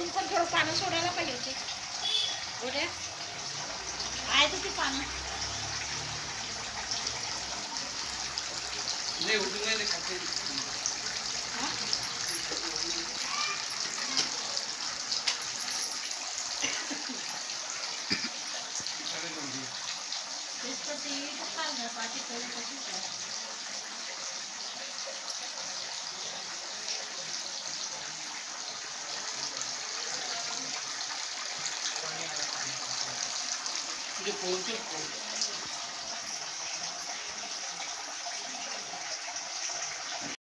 पण थोडं पानं सोडायला पाहिजे होते. उद्या आहेत होती पानं. नाही उठून नाही खाते. तुझे फोन